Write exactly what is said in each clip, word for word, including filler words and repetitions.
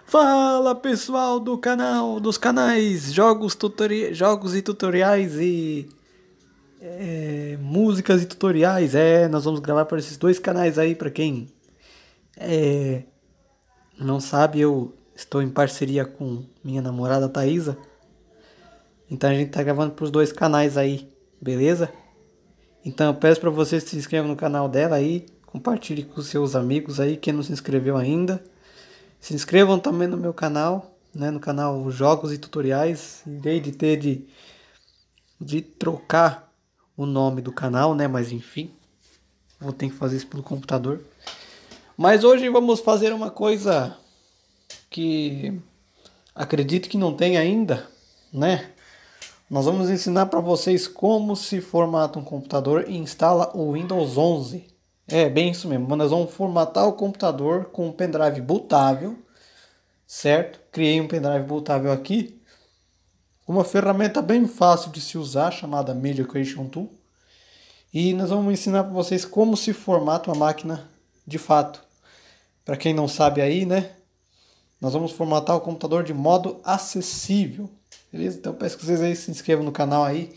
Fala pessoal do canal, dos canais Jogos, tutori... Jogos e Tutoriais e é, Músicas e Tutoriais. É, nós vamos gravar para esses dois canais aí, para quem é, não sabe, eu estou em parceria com minha namorada Thaisa. Então a gente tá gravando para os dois canais aí, beleza? Então eu peço para vocês que se inscrevam no canal dela aí, compartilhe com seus amigos aí, quem não se inscreveu ainda. Se inscrevam também no meu canal, né, no canal Jogos e Tutoriais. Irei de ter de, de trocar o nome do canal, né, mas enfim, vou ter que fazer isso pelo computador. Mas hoje vamos fazer uma coisa que acredito que não tem ainda, né? Nós vamos ensinar para vocês como se formata um computador e instala o Windows onze. É bem isso mesmo, nós vamos formatar o computador com um pendrive bootável, certo? Criei um pendrive bootável aqui, uma ferramenta bem fácil de se usar chamada Media Creation Tool, e nós vamos ensinar para vocês como se formata uma máquina de fato. Para quem não sabe aí, né? Nós vamos formatar o computador de modo acessível, beleza? Então peço que vocês aí se inscrevam no canal aí,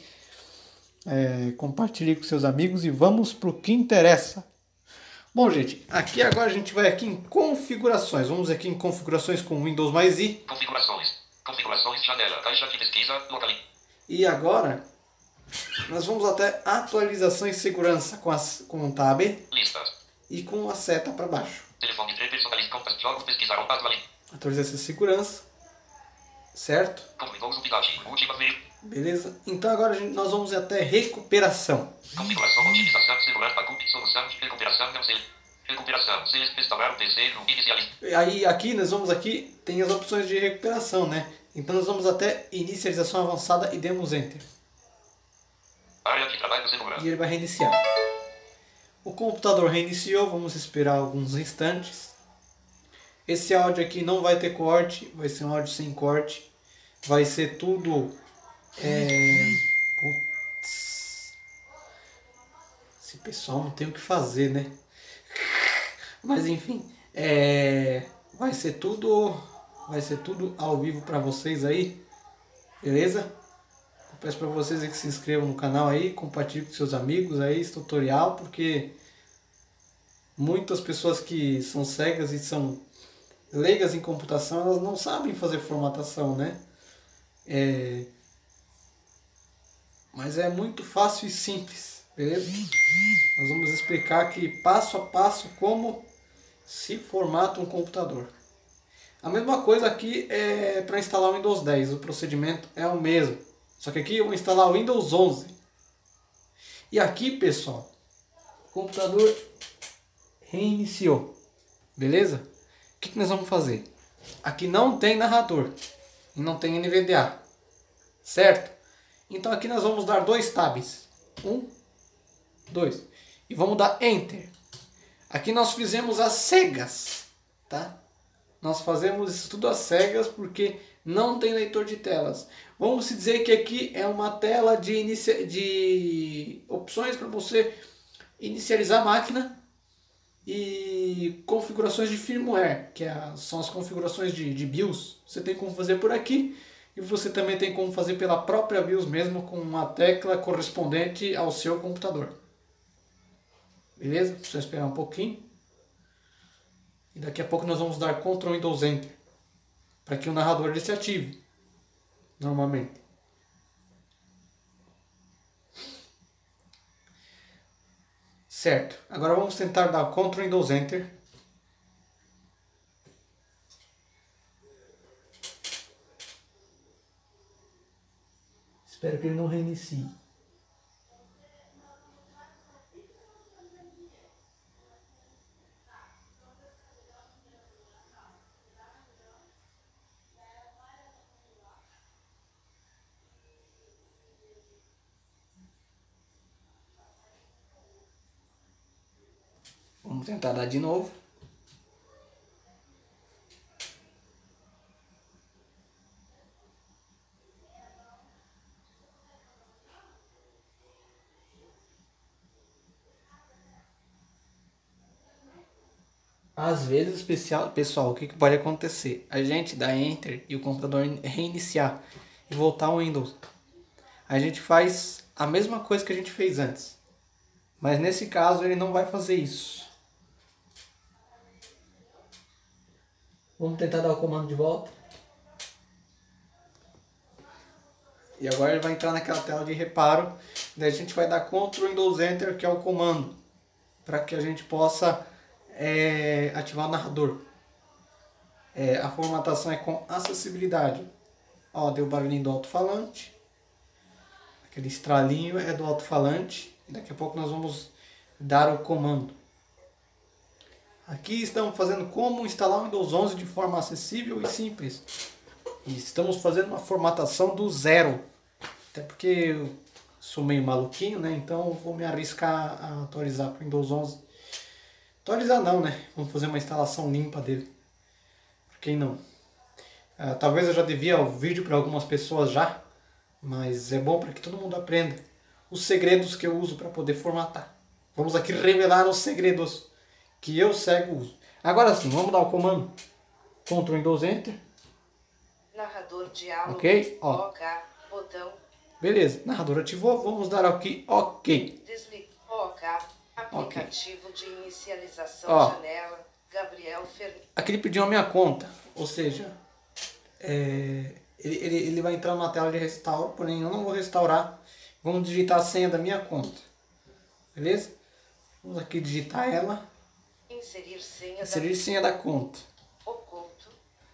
é, compartilhem com seus amigos e vamos para o que interessa. Bom, gente, aqui agora a gente vai aqui em configurações. Vamos aqui em configurações com Windows mais I. Configurações. Configurações, janela, caixa de pesquisa, locali. E agora nós vamos até atualizações e segurança com, as, com o tab Listas. e com a seta para baixo. Telefone três personalize compass jogos pesquisar atualize. Atualização e segurança, certo? Com Windows unidade, última ver. Beleza? Então agora a gente, nós vamos até recuperação. Configuração, otimização, celular, backup, solução de recuperação, não sei. Recuperação, se restaurar o P C, no inicialize. Aí aqui nós vamos aqui, tem as opções de recuperação, né? Então nós vamos até inicialização avançada e demos enter. Área de trabalho, celular. E ele vai reiniciar. O computador reiniciou, vamos esperar alguns instantes. Esse áudio aqui não vai ter corte, vai ser um áudio sem corte. Vai ser tudo... É... Putz. Esse pessoal não tem o que fazer, né? Mas enfim, é... vai ser tudo... Vai ser tudo ao vivo para vocês aí, beleza? Eu peço para vocês aí que se inscrevam no canal aí, compartilhem com seus amigos aí esse tutorial, porque muitas pessoas que são cegas e são leigas em computação, elas não sabem fazer formatação, né? É... Mas é muito fácil e simples, beleza? Nós vamos explicar aqui passo a passo como se formata um computador. A mesma coisa aqui é para instalar o Windows dez, o procedimento é o mesmo. Só que aqui eu vou instalar o Windows onze. E aqui, pessoal, o computador reiniciou, beleza? O que, que nós vamos fazer? Aqui não tem narrador e não tem N V D A, certo? Então aqui nós vamos dar dois tabs. Um, dois. E vamos dar Enter. Aqui nós fizemos as cegas, tá? Nós fazemos isso tudo às cegas porque não tem leitor de telas. Vamos dizer que aqui é uma tela de, inicia... de opções para você inicializar a máquina e configurações de firmware, que é, são as configurações de, de BIOS. Você tem como fazer por aqui e você também tem como fazer pela própria BIOS mesmo, com uma tecla correspondente ao seu computador. Beleza? Só esperar um pouquinho. E daqui a pouco nós vamos dar Ctrl Windows Enter para que o narrador ele se ative normalmente. Certo. Agora vamos tentar dar Ctrl Windows Enter. Espero que ele não reinicie. Vamos tentar dar de novo. Às vezes, especial, pessoal, o que, que pode acontecer? A gente dá Enter e o computador reiniciar e voltar ao Windows. A gente faz a mesma coisa que a gente fez antes. Mas nesse caso ele não vai fazer isso. Vamos tentar dar o comando de volta. E agora ele vai entrar naquela tela de reparo. Daí a gente vai dar Ctrl Windows Enter, que é o comando, para que a gente possa é, ativar o narrador. É, a formatação é com acessibilidade. Ó, deu o barulhinho do alto-falante. Aquele estralinho é do alto-falante. Daqui a pouco nós vamos dar o comando. Aqui estamos fazendo como instalar o Windows onze de forma acessível e simples. E estamos fazendo uma formatação do zero. Até porque eu sou meio maluquinho, né? Então eu vou me arriscar a atualizar para o Windows onze. Atualizar não, né? Vamos fazer uma instalação limpa dele. Por quem não? Uh, talvez eu já devia o vídeo para algumas pessoas já. Mas é bom para que todo mundo aprenda os segredos que eu uso para poder formatar. Vamos aqui revelar os segredos que eu cego uso. Agora sim, vamos dar o comando. Ctrl Windows Enter. Narrador diálogo. Ok, ó. OK, botão. Beleza, narrador ativou. Vamos dar aqui OK. Desliga. OK. Aplicativo okay. de inicialização. Ó. Janela. Gabriel Fernandes. Aqui ele pediu a minha conta. Ou seja, é, ele, ele, ele vai entrar numa tela de restauro. Porém, eu não vou restaurar. Vamos digitar a senha da minha conta. Beleza? Vamos aqui digitar ela. Inserir senha, Inserir da... senha da conta. Oculto.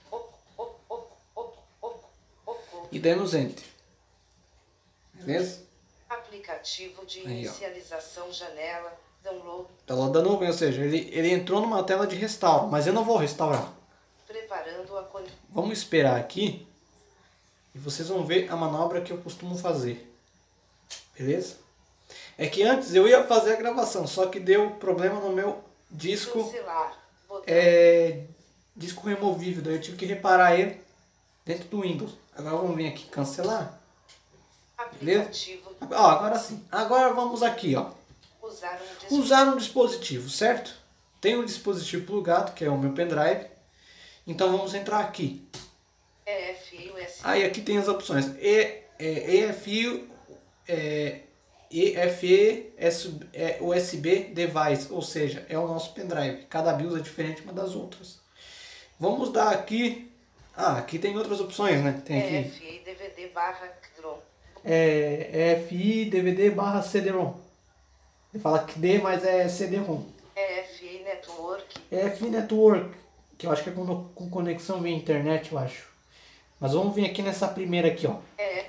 Oculto. E demos Enter. Beleza? Aplicativo de Aí, inicialização. Janela. Download. Tela da nuvem, ou seja, ele, ele entrou numa tela de restauro, mas eu não vou restaurar. Preparando a conexão. Vamos esperar aqui e vocês vão ver a manobra que eu costumo fazer. Beleza? É que antes eu ia fazer a gravação, só que deu problema no meu disco. Cancelar. É, disco removível, daí eu tive que reparar ele dentro do Windows. Agora vamos vir aqui cancelar. Beleza? Aplicativo. Ó, agora sim. Agora vamos aqui, ó. Usar um dispositivo. Usar um dispositivo, certo? Tem um dispositivo plugado, que é o meu pendrive. Então vamos entrar aqui. E F I U S B. Aí aqui tem as opções. E, é, E F I, é, E F E, é, U S B device, ou seja, é o nosso pendrive. Cada BIOS é diferente uma das outras. Vamos dar aqui. Ah, aqui tem outras opções, né? Tem aqui. E F I D V D barra C D ROM. É, E F I D V D barra C D ROM. Ele fala que D, mas é C D ROM. E F I Network. E F I Network, que eu acho que é com, com conexão via internet, eu acho. Mas vamos vir aqui nessa primeira aqui, ó. E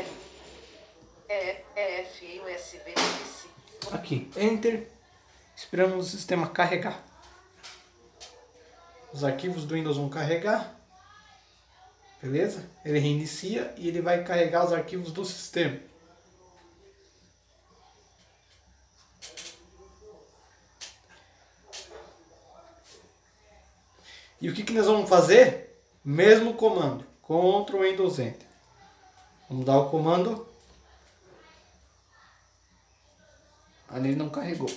F I U S B. Aqui, Enter. Esperamos o sistema carregar. Os arquivos do Windows vão carregar. Beleza? Ele reinicia e ele vai carregar os arquivos do sistema. E o que, que nós vamos fazer? Mesmo comando. Ctrl Windows Enter. Vamos dar o comando. Ali ele não carregou.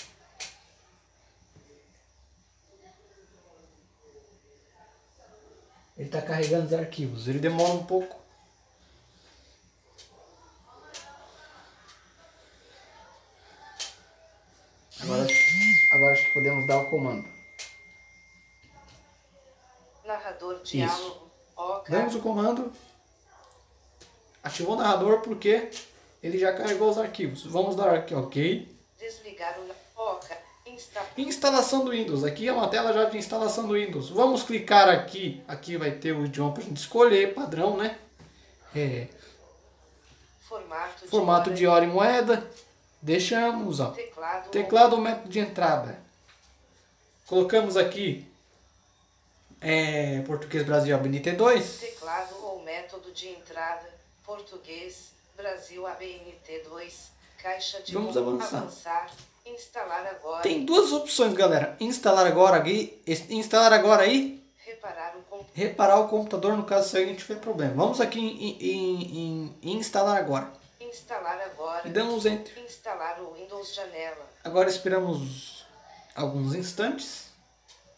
Ele está carregando os arquivos. Ele demora um pouco. Agora, agora acho que podemos dar o comando. Narrador diálogo. OK. Damos o comando. Ativou o narrador porque ele já carregou os arquivos. Vamos dar aqui OK. Desligar o OK. Insta... Instalação do Windows. Aqui é uma tela já de instalação do Windows. Vamos clicar aqui. Aqui vai ter o idioma para a gente escolher. Padrão, né? É. Formato, Formato de hora e moeda. Deixamos, ó. Teclado. Teclado ou método de entrada. Colocamos aqui é, Português Brasil A B N T dois. Teclado ou método de entrada. Português Brasil A B N T dois. Caixa de Vamos avançar. avançar. Instalar agora. Tem duas opções, galera. Instalar agora aqui. Instalar agora aí. Reparar o computador. Reparar o computador no caso se alguém tiver problema. Vamos aqui em, em, em, em instalar agora. Instalar agora. E damos Enter. Instalar o Windows Janela. Agora esperamos alguns instantes.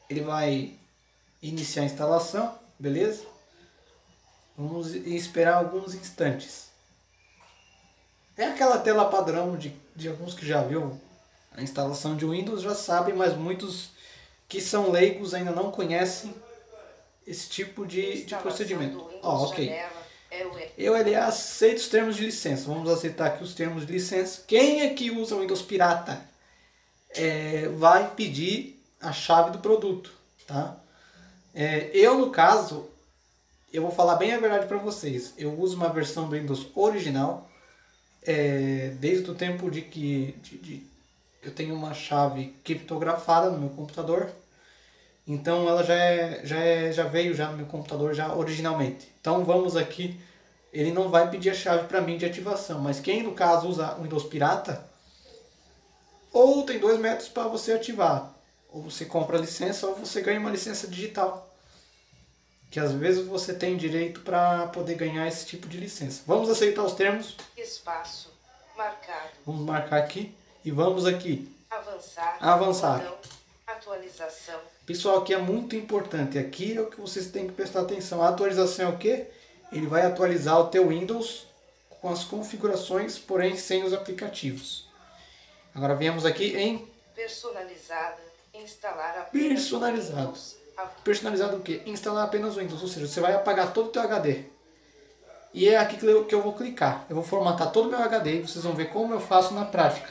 ele vai iniciar a instalação, beleza? Vamos esperar alguns instantes. É aquela tela padrão de, de alguns que já viu a instalação de Windows, já sabem, mas muitos que são leigos ainda não conhecem esse tipo de, de procedimento. Ó, ok. Eu, ele aceito os termos de licença. Vamos aceitar aqui os termos de licença. Quem aqui usa o Windows Pirata é, vai pedir a chave do produto, tá? É, eu, no caso, eu vou falar bem a verdade para vocês. Eu uso uma versão do Windows original, é, desde o tempo de que de, de, eu tenho uma chave criptografada no meu computador. Então ela já, é, já, é, já veio já no meu computador já originalmente. Então vamos aqui, ele não vai pedir a chave para mim de ativação, mas quem no caso usa o Windows Pirata, ou tem dois métodos para você ativar. Ou você compra a licença ou você ganha uma licença digital. Que às vezes você tem direito para poder ganhar esse tipo de licença. Vamos aceitar os termos. Espaço. Marcado. Vamos marcar aqui. E vamos aqui. Avançar. Avançar. Botão. Atualização. Pessoal, aqui é muito importante. Aqui é o que vocês têm que prestar atenção. A atualização é o quê? Ele vai atualizar o teu Windows com as configurações, porém sem os aplicativos. Agora viemos aqui em personalizada, instalar apenas personalizado. Windows. Personalizado o quê? Instalar apenas o Windows, ou seja, você vai apagar todo o teu H D. E é aqui que eu, que eu vou clicar. Eu vou formatar todo o meu H D e vocês vão ver como eu faço na prática.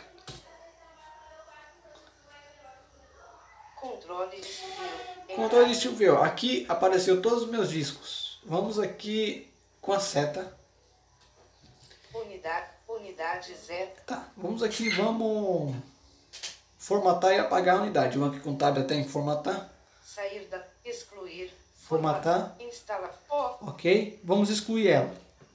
Controle Steel. Controle Steel View. Aqui apareceu todos os meus discos. Vamos aqui com a seta. Unidade, unidade zero. Tá, vamos aqui, vamos formatar e apagar a unidade. Vamos aqui com o tab até em formatar. Sair da, excluir. Formatar. Instalar. Oh. Ok, vamos excluir ela.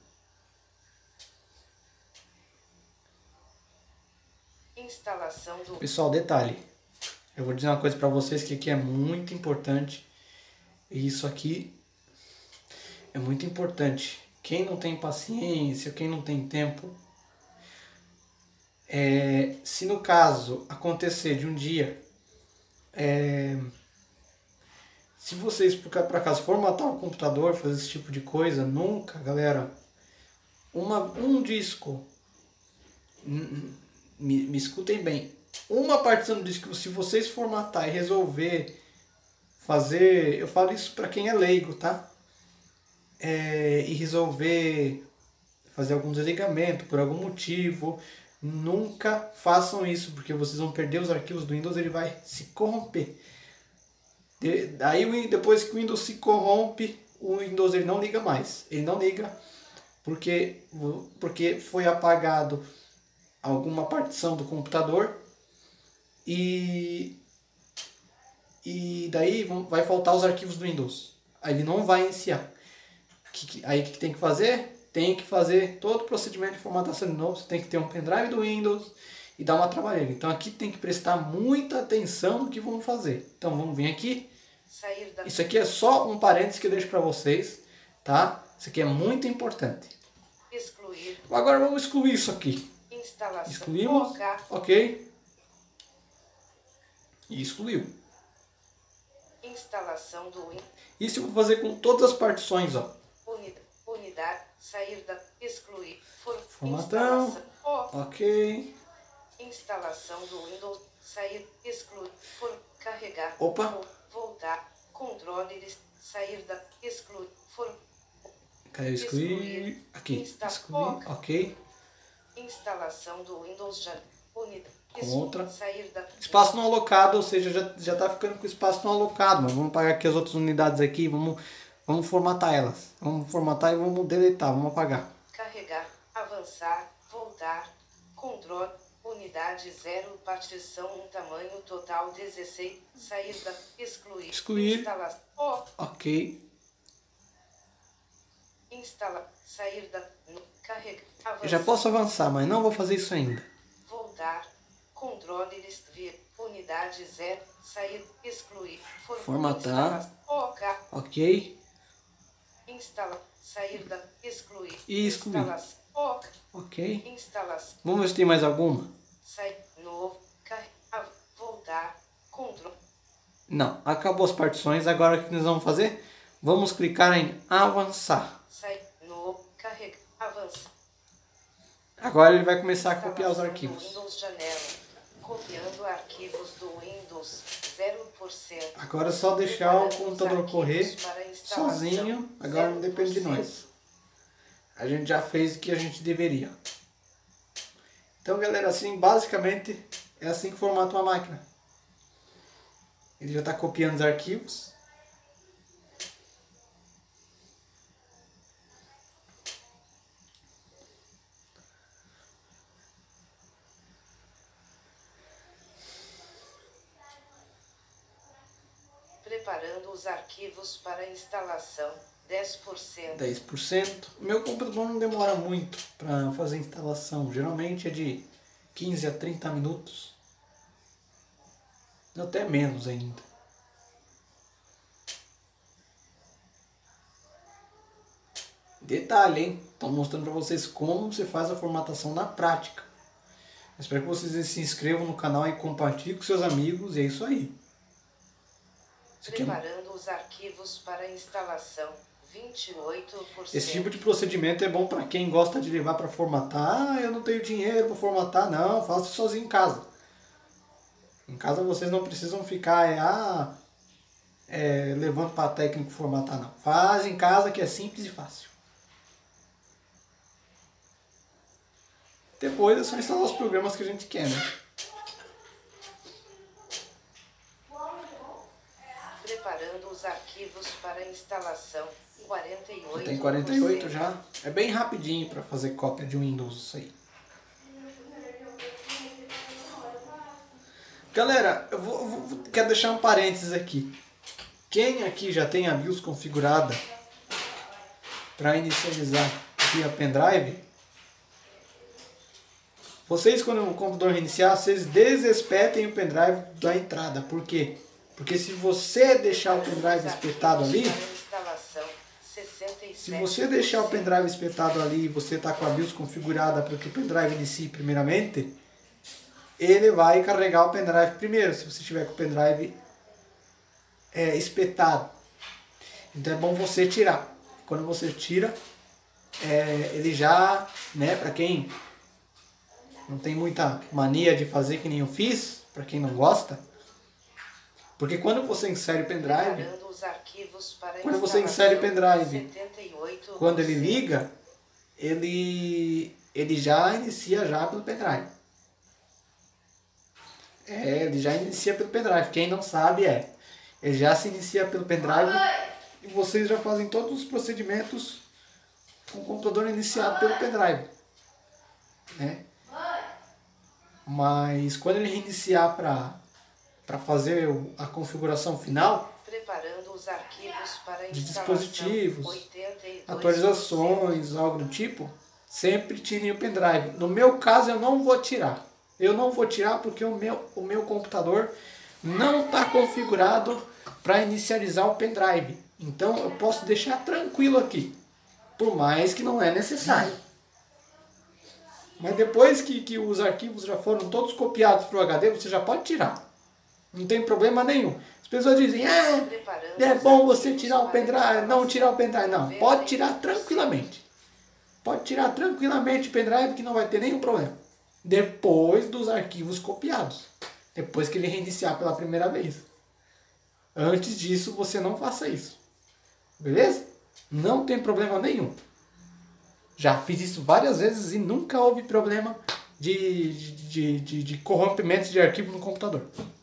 Instalação do... Pessoal, detalhe. Eu vou dizer uma coisa para vocês que aqui é muito importante. E isso aqui é muito importante. Quem não tem paciência, quem não tem tempo, é, se no caso acontecer de um dia, é, se vocês por acaso formatar o computador, fazer esse tipo de coisa, nunca, galera, uma, um disco, me, me escutem bem, uma partição do disco, se vocês formatar e resolver fazer, eu falo isso para quem é leigo, tá? É, e resolver fazer algum desligamento por algum motivo, nunca façam isso, porque vocês vão perder os arquivos do Windows, ele vai se corromper. De, aí depois que o Windows se corrompe, o Windows ele não liga mais. Ele não liga porque, porque foi apagado alguma partição do computador e, e daí vai faltar os arquivos do Windows. Aí ele não vai iniciar. Aí o que tem que fazer? Tem que fazer todo o procedimento de formatação de novo. Você tem que ter um pendrive do Windows e dar uma trabalheira. Então aqui tem que prestar muita atenção no que vamos fazer. Então vamos vir aqui. Isso aqui é só um parênteses que eu deixo para vocês, tá? Isso aqui é muito importante. Excluir. Agora vamos excluir isso aqui. Instalação. Excluímos. Ok. E excluiu. Instalação do Windows. Isso eu vou fazer com todas as partições, ó. Unidade, unidade, sair da, excluir, for, formatão, oh. ok. Instalação do Windows, sair, excluir, for, carregar, opa, for, voltar, controle, sair da, excluir, for, cadê excluir? excluir aqui, excluir, oh. ok. Instalação do Windows já, unidade, contra, sair da, espaço não alocado, ou seja, já, já tá ficando com espaço não alocado, mas vamos pagar aqui as outras unidades aqui, vamos... Vamos formatar elas. Vamos formatar e vamos deletar, vamos apagar. Carregar, avançar, voltar, controle, unidade zero, partição um, tamanho total dezesseis, sair da, excluir, excluir, instalar, oh. ok. Instalar, sair da, carregar, avançar. Eu já posso avançar, mas não vou fazer isso ainda. Voltar, controle, vir, unidade zero, sair, excluir, for, formatar, oh, ok. Instala, sair da, excluir, e excluir, oh. ok. Instalação. Vamos ver se tem mais alguma. Sai, novo, carregar, voltar, controle, Não, acabou as partições, agora o que nós vamos fazer? Vamos clicar em avançar. Sai no carrega avança. Agora ele vai começar a copiar os Instalação do arquivos. Windows janela. Copiando arquivos do Windows zero por cento. Agora é só deixar o Preparando os computador arquivos correr para instalação, sozinho, agora não depende de zero por cento. nós. A gente já fez o que a gente deveria. Então, galera, assim, basicamente, é assim que formata uma máquina. Ele já está copiando os arquivos. Preparando os arquivos para instalação, dez por cento. dez por cento. Meu computador não demora muito para fazer a instalação. Geralmente é de quinze a trinta minutos. Até menos ainda. Detalhe, hein? Estou mostrando para vocês como você faz a formatação na prática. Eu espero que vocês se inscrevam no canal e compartilhem com seus amigos. E é isso aí. Isso aqui é... Preparando os arquivos para instalação, vinte e oito por cento. Esse tipo de procedimento é bom para quem gosta de levar para formatar. Ah, eu não tenho dinheiro para formatar. Não, faça sozinho em casa. Em casa vocês não precisam ficar é, ah, é, levando para técnico formatar, não. Faz em casa que é simples e fácil. Depois é só instalar os programas que a gente quer, né? Preparando os arquivos para instalação, quarenta e oito por cento. Tem quarenta e oito já. É bem rapidinho para fazer cópia de Windows isso aí. Galera, eu vou, vou, quero deixar um parênteses aqui. Quem aqui já tem a BIOS configurada para inicializar via pendrive, vocês, quando o computador reiniciar, vocês desespetem o pendrive da entrada. Por quê? Porque se você deixar o pendrive espetado ali, se você deixar o pendrive espetado ali e você está com a BIOS configurada para que o pendrive inicie primeiramente, ele vai carregar o pendrive primeiro, se você tiver com o pendrive é, espetado. Então é bom você tirar. Quando você tira, é, ele já, né, para quem não tem muita mania de fazer que nem eu fiz, para quem não gosta, porque quando você insere o pendrive, quando você insere o pendrive, quando ele liga, ele, ele já inicia já pelo pendrive. É, ele já inicia pelo pendrive. Quem não sabe é, ele já se inicia pelo pendrive e vocês já fazem todos os procedimentos com o computador iniciado pelo pendrive, né? Mas quando ele reiniciar para para fazer a configuração final, preparando os arquivos para de dispositivos, atualizações, algo do tipo, sempre tirem o pendrive. No meu caso eu não vou tirar. Eu não vou tirar porque o meu, o meu computador não está configurado para inicializar o pendrive. Então eu posso deixar tranquilo aqui, por mais que não é necessário. Mas depois que, que os arquivos já foram todos copiados para o H D, você já pode tirar. Não tem problema nenhum. As pessoas dizem, ah, é bom você tirar o pendrive, não tirar o pendrive. Não, pode tirar tranquilamente. Pode tirar tranquilamente o pendrive que não vai ter nenhum problema. Depois dos arquivos copiados. Depois que ele reiniciar pela primeira vez. Antes disso, você não faça isso. Beleza? Não tem problema nenhum. Já fiz isso várias vezes e nunca houve problema de, de, de, de corrompimento de arquivo no computador.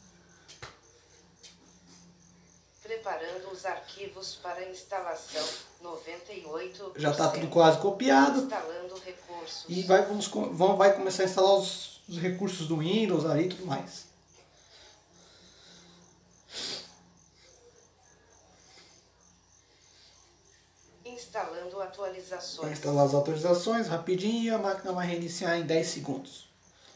Preparando os arquivos para instalação, noventa e oito por cento. Já está tudo quase copiado. Instalando recursos. E vai, vamos, vamos, vai começar a instalar os, os recursos do Windows ali e tudo mais. Instalando atualizações. Vai instalar as atualizações rapidinho e a máquina vai reiniciar em dez segundos.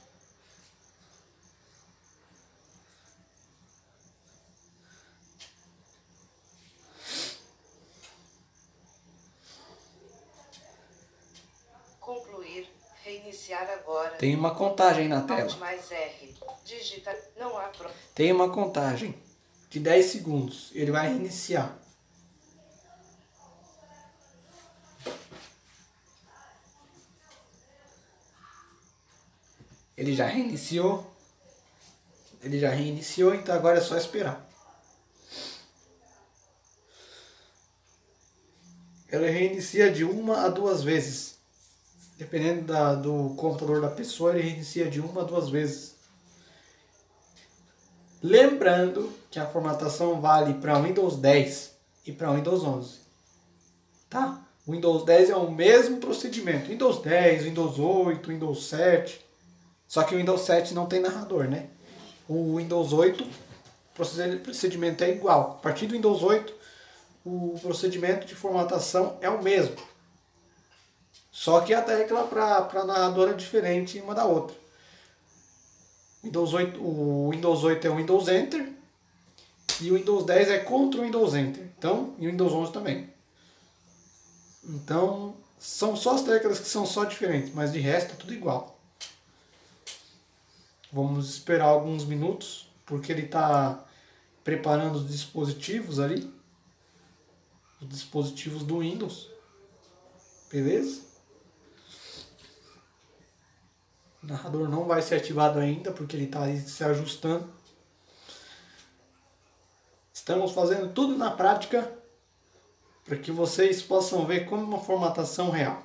Concluir, reiniciar agora. Tem uma contagem na tela. Alt mais R. Digita, não há pro... Tem uma contagem. de dez segundos. Ele vai reiniciar. Ele já reiniciou. Ele já reiniciou, então agora é só esperar. Ele reinicia de uma a duas vezes. Dependendo da, do computador da pessoa, ele reinicia de uma a duas vezes. Lembrando que a formatação vale para Windows dez e para Windows onze. Tá? O Windows dez é o mesmo procedimento. Windows dez, Windows oito, Windows sete. Só que o Windows sete não tem narrador, né? O Windows oito, o procedimento é igual. A partir do Windows oito, o procedimento de formatação é o mesmo. Só que a tecla para narrador é diferente uma da outra. Windows oito, o Windows oito é o Windows Enter e o Windows dez é contra o Windows Enter. Então, e o Windows onze também. Então, são só as teclas que são só diferentes, mas de resto é tudo igual. Vamos esperar alguns minutos, porque ele está preparando os dispositivos ali. Os dispositivos do Windows. Beleza? O narrador não vai ser ativado ainda, porque ele está se ajustando. Estamos fazendo tudo na prática, para que vocês possam ver como uma formatação real.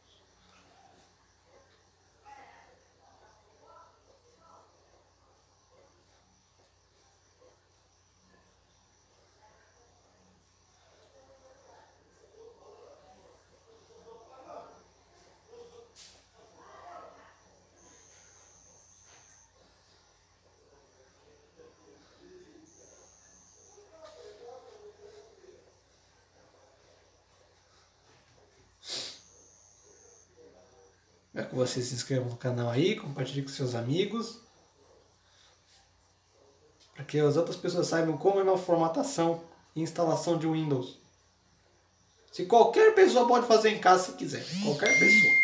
Espero que vocês se inscrevam no canal aí, compartilhem com seus amigos, para que as outras pessoas saibam como é uma formatação e instalação de Windows. Se qualquer pessoa pode fazer em casa se quiser, qualquer pessoa.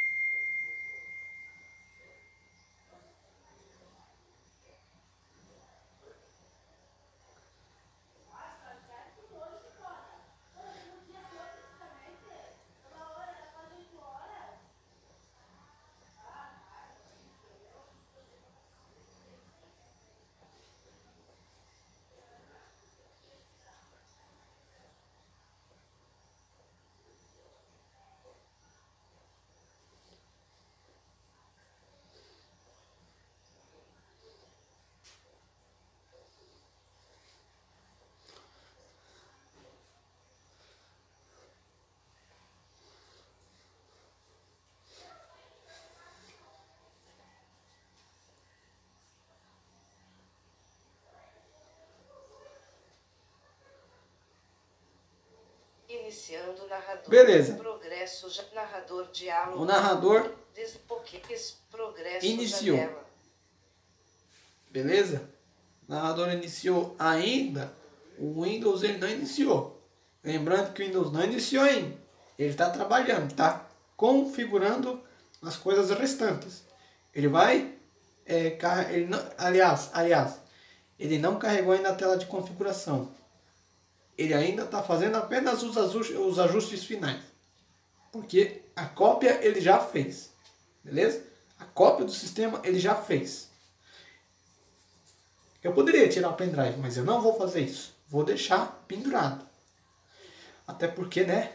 Iniciando narrador. Beleza. Progresso já, narrador diálogo. O narrador Desbloque, progresso iniciou. janela. Beleza? O narrador iniciou ainda. O Windows ele não iniciou. Lembrando que o Windows não iniciou ainda. Ele está trabalhando, tá? Configurando as coisas restantes. Ele vai... É, car... ele não... aliás, aliás, ele não carregou ainda a tela de configuração. Ele ainda está fazendo apenas os ajustes, os ajustes finais. Porque a cópia ele já fez. Beleza? A cópia do sistema ele já fez. Eu poderia tirar o pendrive, mas eu não vou fazer isso. Vou deixar pendurado. Até porque, né?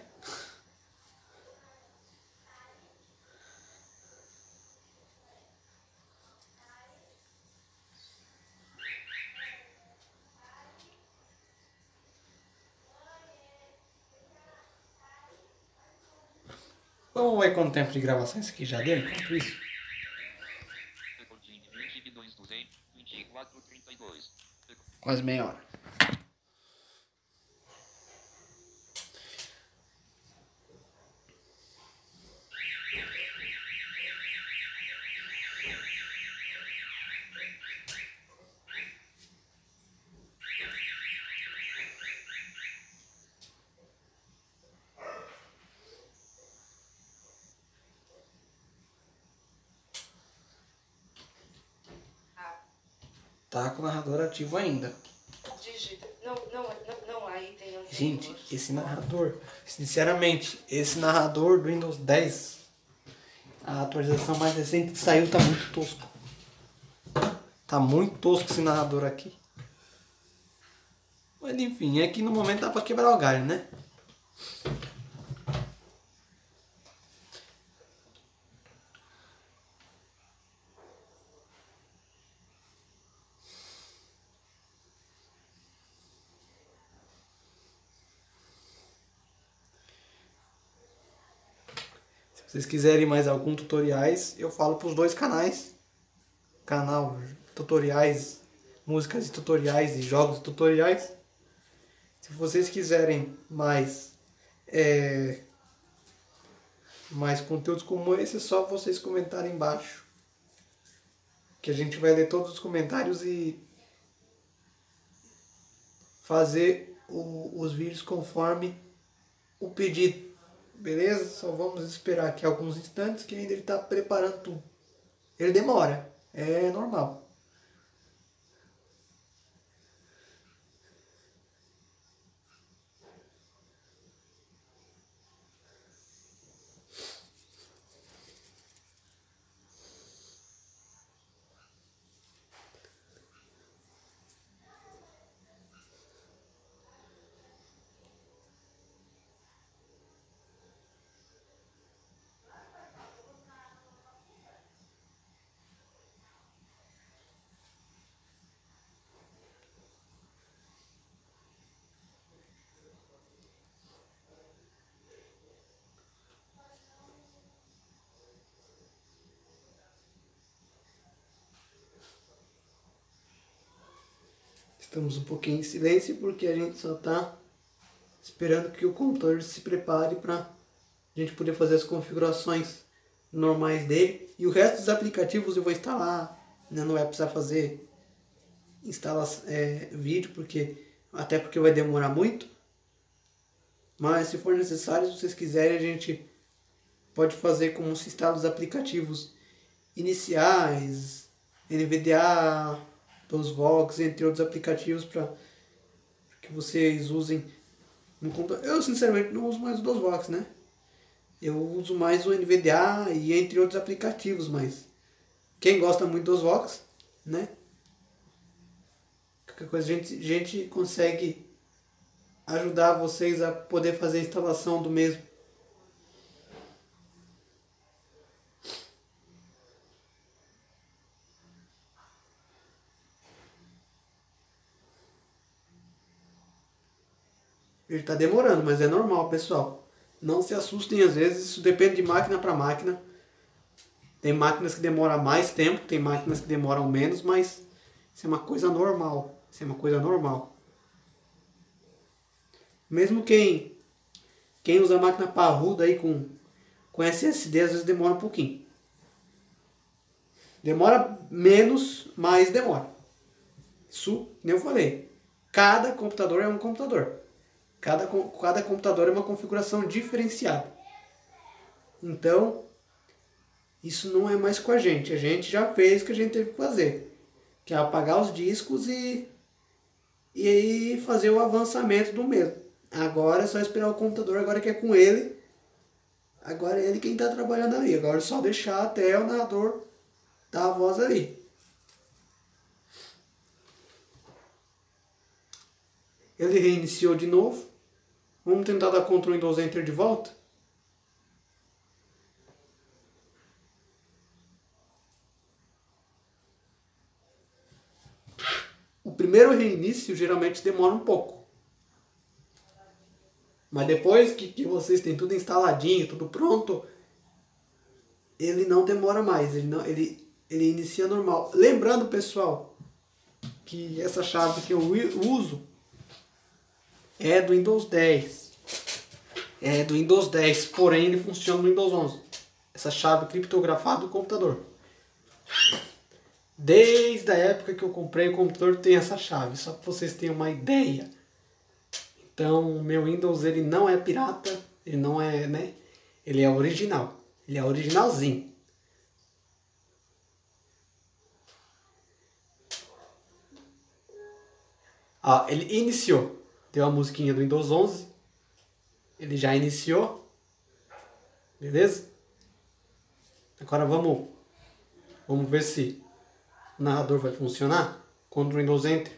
Vamos ver quanto tempo de gravação isso aqui já deu enquanto isso. Quase meia hora. Tá com o narrador ativo ainda. Digita Gente, esse narrador, sinceramente, esse narrador do Windows dez, a atualização mais recente que saiu, tá muito tosco. Tá muito tosco esse narrador aqui. Mas enfim, é que no momento dá pra quebrar o galho, né? Se vocês quiserem mais algum tutoriais, eu falo para os dois canais. Canal tutoriais, músicas e tutoriais e jogos e tutoriais. Se vocês quiserem mais é, mais conteúdos como esse, é só vocês comentarem embaixo, que a gente vai ler todos os comentários e fazer o, os vídeos conforme o pedido. Beleza? Só vamos esperar aqui alguns instantes que ainda ele está preparando tudo. Ele demora, é normal. Estamos um pouquinho em silêncio porque a gente só está esperando que o computador se prepare para a gente poder fazer as configurações normais dele. E o resto dos aplicativos eu vou instalar, né? Não vai precisar fazer instalar é, vídeo, porque, até porque vai demorar muito. Mas se for necessário, se vocês quiserem, a gente pode fazer como se instala os aplicativos iniciais, N V D A, DOSVox, entre outros aplicativos para que vocês usem no computador. Eu sinceramente não uso mais o DOSVox, né? Eu uso mais o N V D A e entre outros aplicativos, mas quem gosta muito do DOSVox, né? Qualquer coisa a gente, a gente consegue ajudar vocês a poder fazer a instalação do mesmo. Ele está demorando, mas é normal, pessoal. Não se assustem às vezes, isso depende de máquina para máquina. Tem máquinas que demoram mais tempo, tem máquinas que demoram menos, mas isso é uma coisa normal. Isso é uma coisa normal. Mesmo quem, quem usa máquina parruda aí com, com S S D, às vezes demora um pouquinho. Demora menos, mas demora. Isso, nem eu falei. Cada computador é um computador. Cada, cada computador é uma configuração diferenciada. Então, isso não é mais com a gente. A gente já fez o que a gente teve que fazer. Que é apagar os discos e, e aí fazer o avançamento do mesmo. Agora é só esperar o computador, agora que é com ele. Agora é ele quem está trabalhando ali. Agora é só deixar até o narrador dar a voz ali. Ele reiniciou de novo. Vamos tentar dar Ctrl Windows Enter de volta. O primeiro reinício geralmente demora um pouco. Mas depois que, que vocês têm tudo instaladinho, tudo pronto, ele não demora mais. Ele, não, ele, ele inicia normal. Lembrando, pessoal, que essa chave que eu uso é do Windows dez. É do Windows dez, porém ele funciona no Windows onze. Essa chave criptografada do computador. Desde a época que eu comprei o computador tem essa chave, só para vocês terem uma ideia. Então o meu Windows ele não é pirata, ele não é, né? Ele é original. Ele é originalzinho. Ó, ele iniciou. deu a musiquinha do Windows onze. Ele já iniciou. Beleza? Agora vamos, vamos ver se o narrador vai funcionar. Ctrl Windows Enter.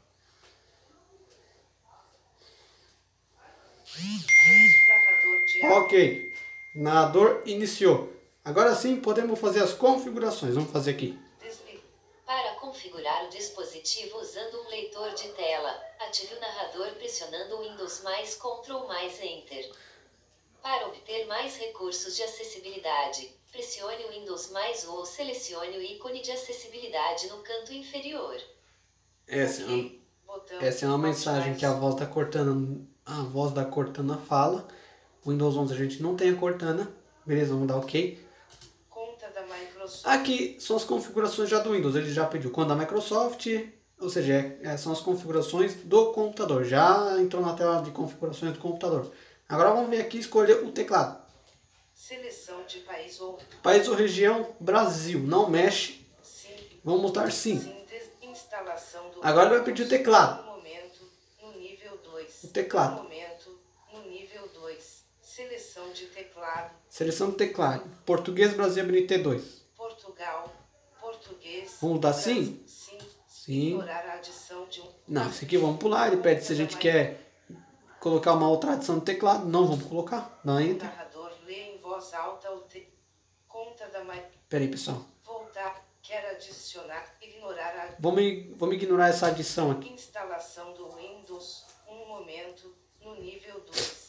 Narrador de áudio. Ok. Narrador iniciou. Agora sim podemos fazer as configurações. Vamos fazer aqui. Desliga. Para configurar o dispositivo usando um leitor de tela, ative o narrador pressionando o Windows mais Ctrl mais Enter. Para obter mais recursos de acessibilidade, pressione o Windows mais ou selecione o ícone de acessibilidade no canto inferior. Essa é uma, Ok. Botão. essa é uma mensagem que a voz está cortando. A voz da Cortana fala. O Windows onze a gente não tem a Cortana. Beleza, vamos dar ok. Conta da Microsoft. Aqui são as configurações já do Windows. Ele já pediu conta da Microsoft. Ou seja, é- é- são as configurações do computador. Já entrou na tela de configurações do computador. Agora vamos ver aqui e escolher o teclado. Seleção de país ou País ou região, Brasil. Não mexe. sim. Vamos botar sim. Sim, desinstalação do Agora vai pedir o teclado. No momento, no nível dois. O teclado. No momento, no nível dois. Seleção de teclado. Seleção do teclado. Português, Brasil, B N T dois. Portugal. Português. Vamos dar sim? Sim. Sim. Ignorar a adição de um. Não, esse aqui vamos pular. Ele pede se a gente quer colocar uma outra adição no teclado. Não vamos colocar. Dá O enter. narrador lê em voz alta o te... Conta da Microsoft. Pera aí, pessoal. Voltar. Quer adicionar. Ignorar a Vamos, vamos ignorar essa adição aqui. instalação do Windows. Um momento. No nível dois.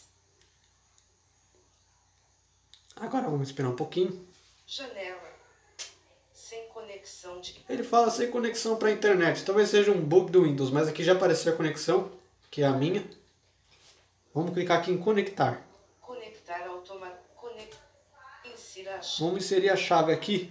Agora vamos esperar um pouquinho. Janela. Sem conexão de. Ele fala sem conexão para a internet. Talvez seja um bug do Windows, mas aqui já apareceu a conexão, que é a minha. Vamos clicar aqui em conectar. Conectar automático. Conect... Insira a chave. Vamos inserir a chave aqui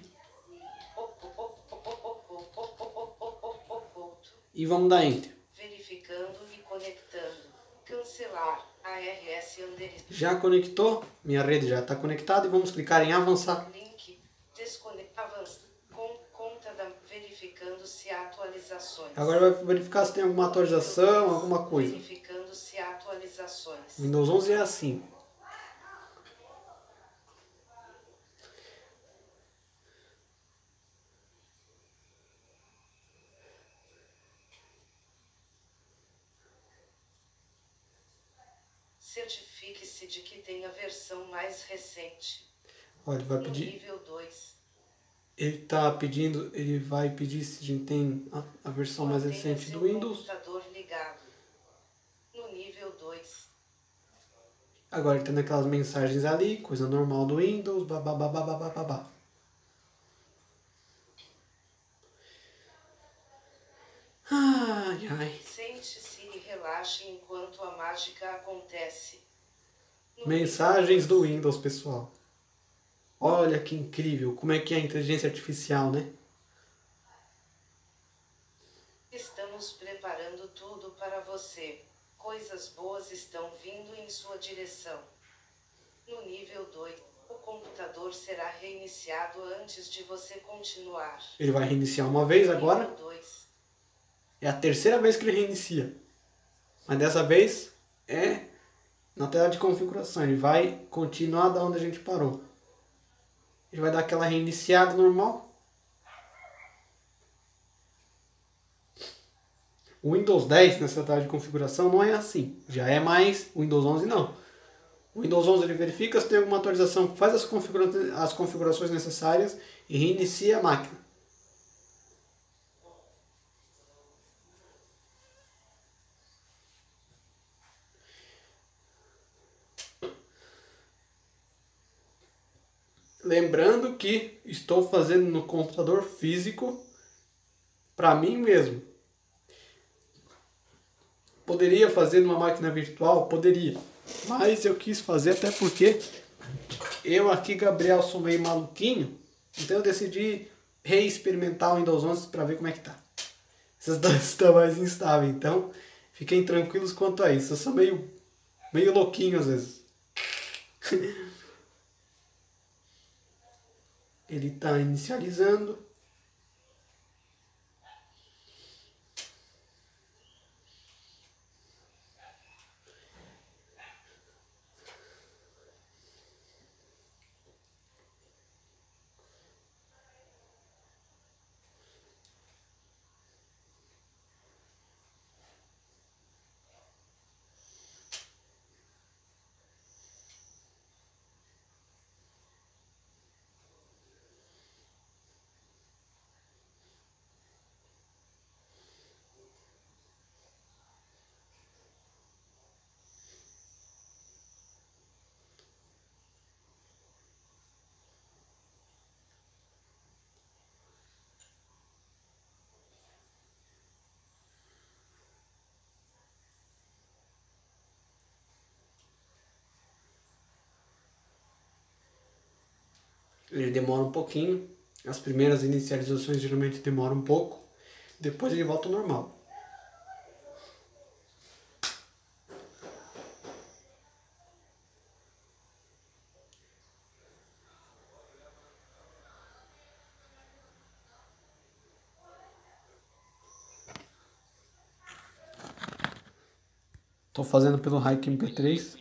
e vamos dar enter. Verificando e conectando. Cancelar. A R S endereço. Já conectou, minha rede já está conectada e vamos clicar em avançar. Link. Desconectar. Avança. Com, conta da. Verificando se há atualizações. Agora vai verificar se tem alguma atualização, alguma coisa. Verificando se há atualizações. Windows onze é assim. Certifique-se de que tem a versão mais recente. Olha, ele vai No pedir, nível dois. ele tá pedindo, ele vai pedir se a gente tem a, a versão mais Mantenha recente seu do Windows. computador ligado. No nível dois. Agora ele tá naquelas mensagens ali, coisa normal do Windows, babá. Ai, ai. Sente-se e relaxe enquanto a mágica acontece. No Mensagens nível do dois. Windows, pessoal. Olha que incrível, como é que é a inteligência artificial, né? Estamos preparando tudo para você. Coisas boas estão vindo em sua direção. No nível dois, o computador será reiniciado antes de você continuar. Ele vai reiniciar uma vez agora. Nível dois. É a terceira vez que ele reinicia. Mas dessa vez é na tela de configuração. Ele vai continuar da onde a gente parou. Ele vai dar aquela reiniciada normal. O Windows dez nessa tela de configuração não é assim. Já é mais. O Windows onze não. O Windows onze ele verifica se tem alguma atualização, faz as, configura as configurações necessárias e reinicia a máquina. Lembrando que estou fazendo no computador físico para mim mesmo. Poderia fazer numa máquina virtual? Poderia. Mas eu quis fazer até porque eu aqui, Gabriel, sou meio maluquinho. Então eu decidi reexperimentar o Windows onze para ver como é que tá. Essas duas estão mais instáveis. Então fiquem tranquilos quanto a isso. Eu sou meio, meio louquinho às vezes. Ele está inicializando. Ele demora um pouquinho. As primeiras inicializações geralmente demoram um pouco. Depois ele volta ao normal. Estou fazendo pelo Hike M P três.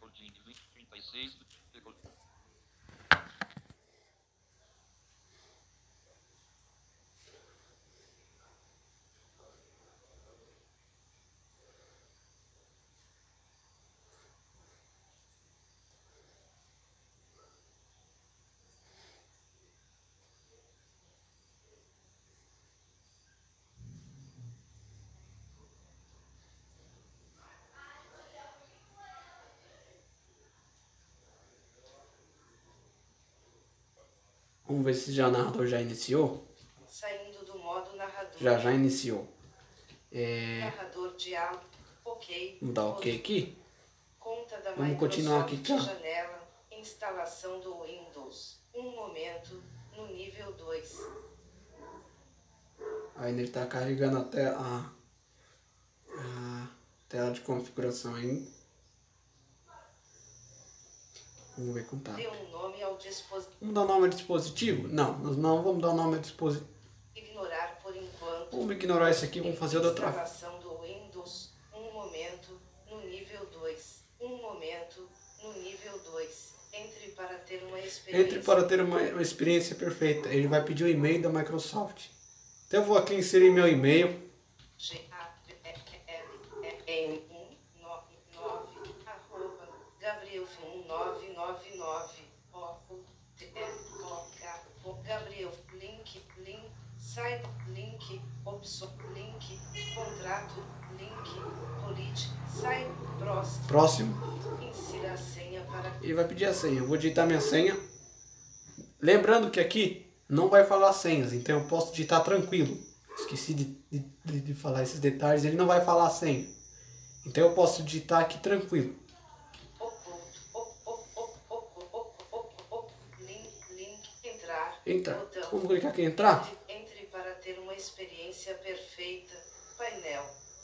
Vamos ver se já o narrador já iniciou. Saindo do modo narrador. Já, já iniciou. É... Narrador de áudio. Ok. Vamos dar ok aqui. Conta da Vamos continuar aqui, Microsoft tá? Janela. Instalação do Windows. Um momento. No nível dois. Ainda ele está carregando até a, a tela de configuração ainda. Vamos ver como tá. Dê um nome ao dispositivo. Vamos dar o nome ao dispositivo? Não, nós não vamos dar o nome ao dispositivo. Ignorar por enquanto. Vamos ignorar isso aqui, vamos fazer o da outra. Instalação do Windows. Um momento. No nível dois. Um momento. No nível dois. Entre para ter uma experiência. Entre para ter uma, uma experiência perfeita. Ele vai pedir o e-mail da Microsoft. Então eu vou aqui inserir meu e-mail. G A B L N um nove nove arroba Gabriel um nove nove nove O T O K Gabriel link link site link opção link contrato link política site próximo Próximo. insira a senha para Ele vai pedir a senha. Eu vou digitar minha senha. Lembrando que aqui não vai falar senhas, então eu posso digitar tranquilo. Esqueci de, de, de falar esses detalhes, ele não vai falar a senha. Então eu posso digitar aqui tranquilo. link link entrar Entrar. botão. Vamos clicar aqui em entrar. Entre para ter uma experiência perfeita. Painel.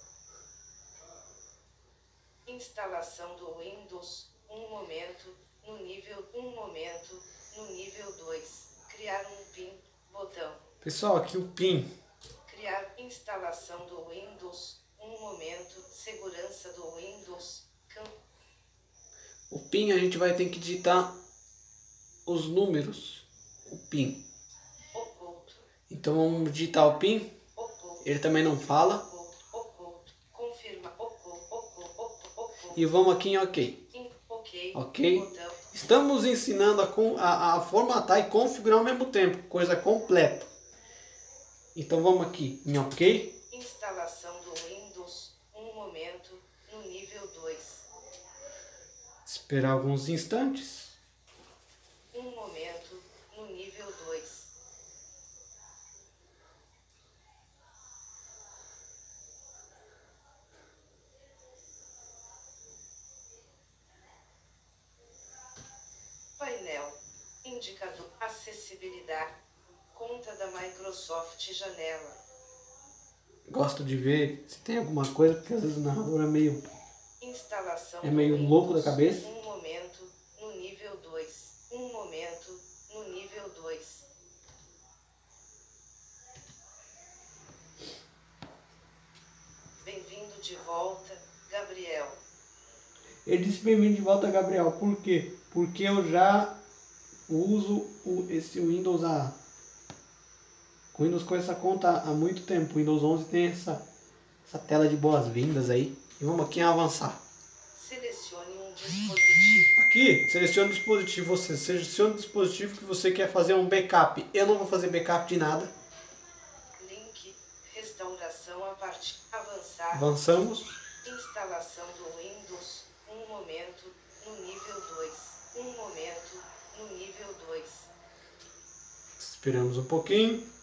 Instalação do Windows. Um momento. No nível um momento. No nível dois. Criar um PIN. Botão. Pessoal, aqui o PIN. Criar instalação do Windows. Um momento. Segurança do Windows. Cam O PIN a gente vai ter que digitar os números. O PIN. Oculto. Então vamos digitar o PIN. Oculto. Ele também não fala. Oculto. Oculto. Confirma. Oculto. Oculto. Oculto. E vamos aqui em OK. In- Ok. Ok. Botão. Estamos ensinando a, com- a, a formatar e configurar ao mesmo tempo. Coisa completa. Então vamos aqui em OK. Instalação do Windows. Um momento. No nível dois. Esperar alguns instantes. Um momento. No nível dois. Painel. Indicador. Acessibilidade. Conta da Microsoft Janela. Gosto de ver se tem alguma coisa, porque às vezes o narrador é meio... Instalação É meio do louco da Windows. cabeça. Um momento. No nível dois. Um momento. No nível dois. Bem-vindo de volta, Gabriel. Ele disse bem-vindo de volta, Gabriel. Por quê? Porque eu já uso o, esse Windows a... O Windows com essa conta há muito tempo. O Windows onze tem essa, essa tela de boas-vindas aí. E vamos aqui em avançar. Selecione um dispositivo. Aqui, selecione o dispositivo. Você seleciona o dispositivo que você quer fazer um backup. Eu não vou fazer backup de nada. Link. Restauração a partir. Avançar. Avançamos. Instalação do Windows. Um momento. No nível dois. Um momento. No nível dois. Esperamos um pouquinho.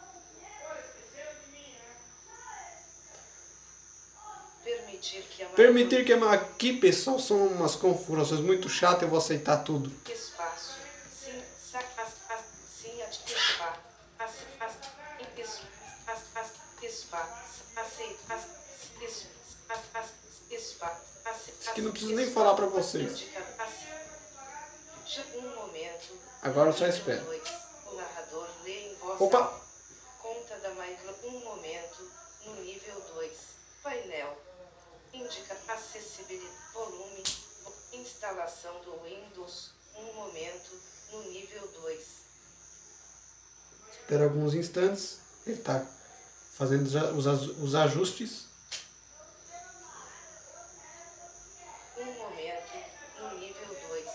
Permitir que a Permitir permitir que aqui, pessoal, são umas configurações muito chatas, eu vou aceitar tudo. Espaço. Sim, sa, as, as, sim, a, espaço. As, as, es, as, as, espaço. Acei, as, es, as, as, espaço. Isso aqui não preciso nem falar pra vocês. Um momento. Agora eu só espero. O narrador lê em voz Opa! alta. Conta da micro. Um momento. No nível dois. Painel. Indica acessibilidade. Volume. Instalação do Windows. Um momento. No nível dois. Espera alguns instantes. Ele está fazendo os, os ajustes. Um momento. No nível dois.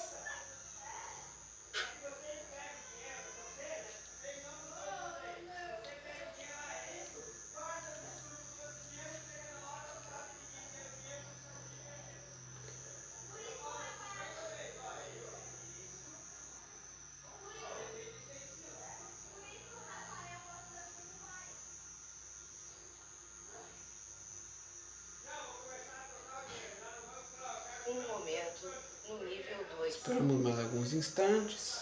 Um momento. No nível dois. Esperamos mais alguns instantes.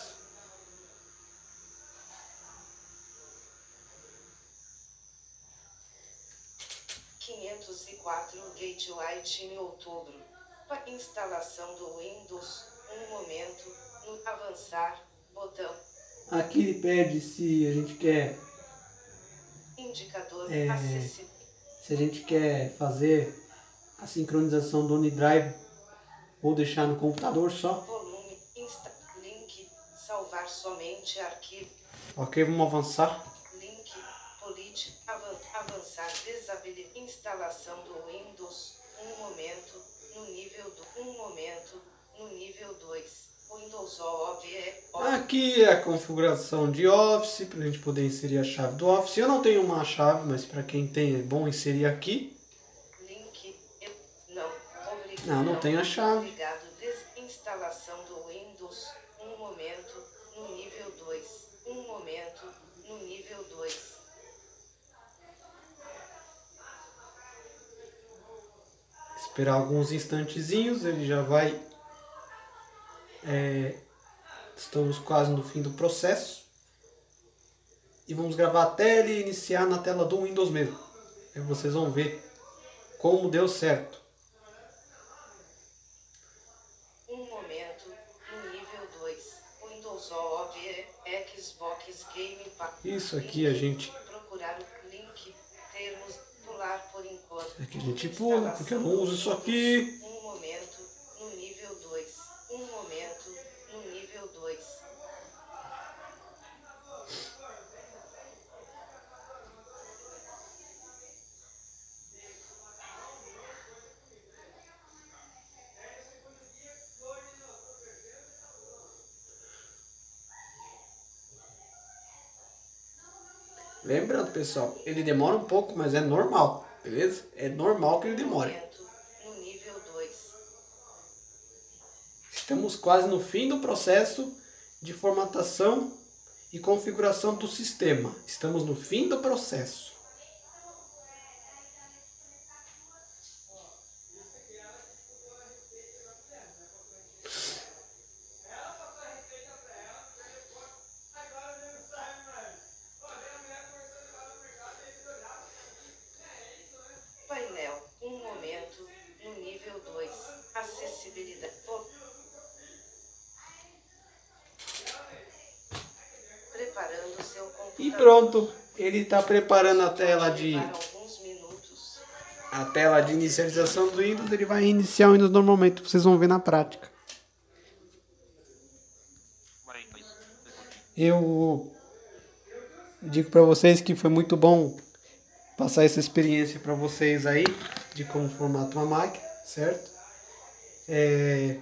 quinhentos e quatro Gateway Time Outubro. Para instalação do Windows. Um momento. No avançar. Botão. Aqui ele pede se a gente quer, Indicador. É. Acessibilidade. se a gente quer fazer a sincronização do OneDrive ou deixar no computador só. Volume. Insta. Link. Salvar somente arquivo. Ok, vamos avançar. Link. Política. Avan, avançar. Desabilidade. Instalação do Windows. Um momento. No nível do. Um momento. No nível dois. Windows O B E. Aqui é a configuração de Office, para a gente poder inserir a chave do Office. Eu não tenho uma chave, mas para quem tem é bom inserir aqui. Link. Eu, não. Obrigado. Não, não tenho a chave. Obrigado. Desinstalação do Windows. Um momento. No nível dois. Um momento. No nível dois. Esperar alguns instantezinhos, ele já vai... É, estamos quase no fim do processo. E vamos gravar até ele iniciar na tela do Windows mesmo. Aí vocês vão ver como deu certo. Um momento. No nível dois. Windows O B E. Xbox Game Pass. Isso aqui a gente, Procurar o link. Termos. Pular por enquanto. aqui a gente pula, porque eu não uso isso aqui. Um momento. No nível dois. Um momento. No nível dois. Lembrando, pessoal, ele demora um pouco, mas é normal, beleza? É normal que ele demore. Momento. No nível dois. Estamos quase no fim do processo de formatação e configuração do sistema. Estamos no fim do processo. Painel. Um momento. No nível dois. Acessibilidade. Vo- Preparando seu computador. E pronto, ele está preparando a tela de Levar alguns minutos. a tela de inicialização do Windows. Ele vai iniciar o Windows normalmente, vocês vão ver na prática. Eu digo para vocês que foi muito bom passar essa experiência para vocês aí de como formata uma máquina, certo? É,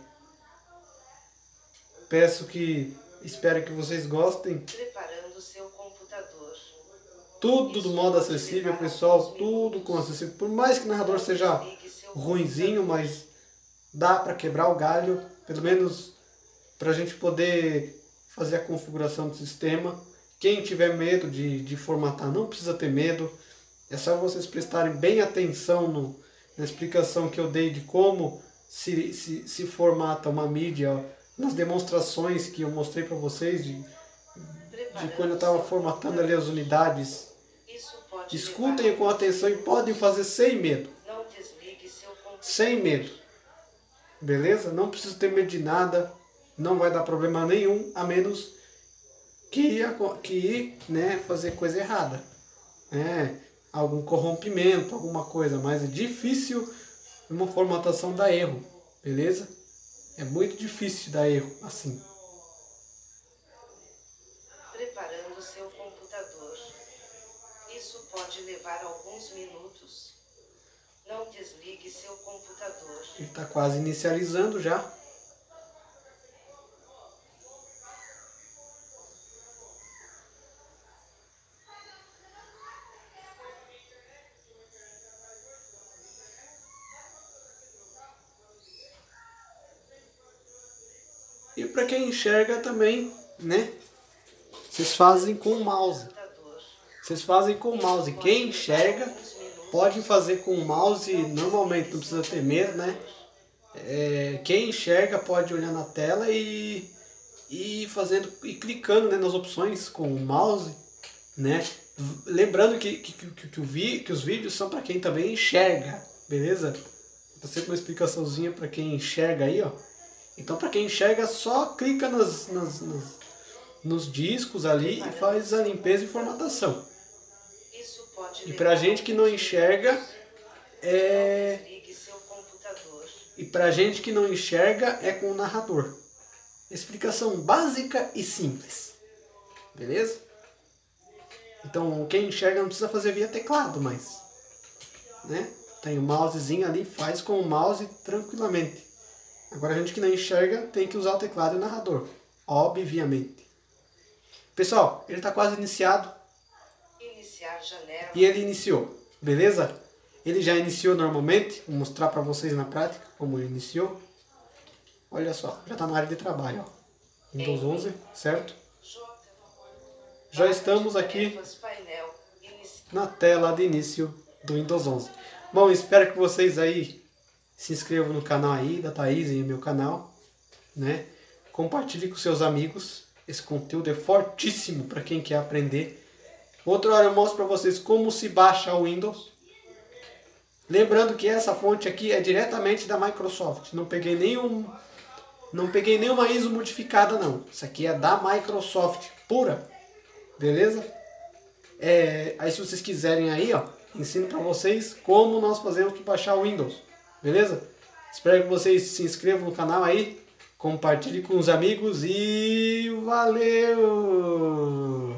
peço que espero que vocês gostem. Preparando seu computador. Tudo do modo acessível, pessoal, tudo com acessível. Por mais que o narrador seja Ligue seu ruinzinho, mas dá para quebrar o galho, pelo menos para a gente poder fazer a configuração do sistema. Quem tiver medo de, de formatar, não precisa ter medo. É só vocês prestarem bem atenção no, na explicação que eu dei de como se, se, se formata uma mídia, ó, nas demonstrações que eu mostrei para vocês de, de quando eu estava formatando ali as unidades. Escutem com atenção e podem fazer sem medo. Sem medo. Beleza? Não precisa ter medo de nada. Não vai dar problema nenhum, a menos que, que né, fazer coisa errada. É, algum corrompimento, alguma coisa. Mas é difícil uma formatação dar erro. Beleza? É muito difícil dar erro assim. Preparando seu computador. Isso pode levar alguns minutos. Não desligue seu computador. Ele está quase inicializando já. E para quem enxerga também, né? Vocês fazem com o mouse. Vocês fazem com o mouse. Quem enxerga pode fazer com o mouse, normalmente não precisa ter medo, né? É, quem enxerga pode olhar na tela e, e fazendo e clicando, né, nas opções com o mouse, né? Lembrando que, que, que, que, o vi, que os vídeos são para quem também enxerga, beleza? Tá sempre uma explicaçãozinha para quem enxerga aí, ó. Então, para quem enxerga, só clica nas, nas, nas, nos discos ali e faz a limpeza e formatação. E para gente que não enxerga, é... E para gente que não enxerga, é com o narrador. Explicação básica e simples. Beleza? Então, quem enxerga não precisa fazer via teclado, mas... né? Tem o mousezinho ali, faz com o mouse tranquilamente. Agora a gente que não enxerga tem que usar o teclado e o narrador, obviamente. Pessoal, ele está quase iniciado. Iniciar janela. E ele iniciou, beleza? Ele já iniciou normalmente, vou mostrar para vocês na prática como ele iniciou. Olha só, já está na área de trabalho, ó. Windows onze, certo? Já estamos aqui na tela de início do Windows onze. Bom, espero que vocês aí se inscrevam no canal aí da Thaís e no meu canal, né? Compartilhe com seus amigos. Esse conteúdo é fortíssimo para quem quer aprender. Outra hora eu mostro para vocês como se baixa o Windows. Lembrando que essa fonte aqui é diretamente da Microsoft. Não peguei nenhum, não peguei nenhuma I S O modificada não. Isso aqui é da Microsoft pura, beleza? É, aí se vocês quiserem aí, ó, ensino para vocês como nós fazemos para baixar o Windows. Beleza? Espero que vocês se inscrevam no canal aí, compartilhem com os amigos e valeu!